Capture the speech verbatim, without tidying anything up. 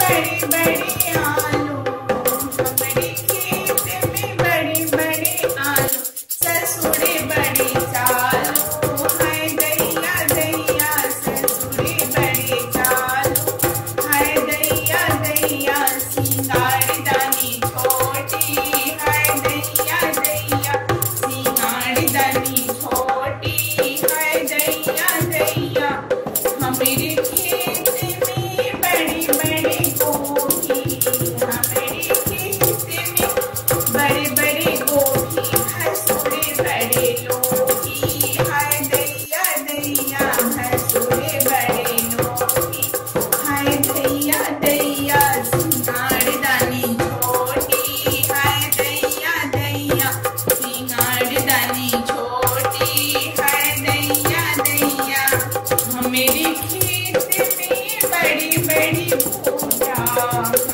बड़े बड़े आलू, हमारे खेत में बड़े बड़े आलू, ससुरे बड़े चालू, हाय दैया दैया ससुरे बड़े चालू, हाय दैया दैया सिंगारदानी छोटी, हाय दैया दैया सिंगारदानी छोटी, हाय दैया दैया हमारे खेत में बड़ी बड़ी गोभी, हमारे खेत में बड़े बड़े गोभी, भसुरे बड़े लोगी, हाय दैया दैया भसुरे बड़े लोगी, हाय दैया दैया सिंगारदानी छोटी, हाय दैया दैया सिंगारदानी छोटी, हाय दैया दैया हमारे खेत में बड़ी बड़ी भूजा।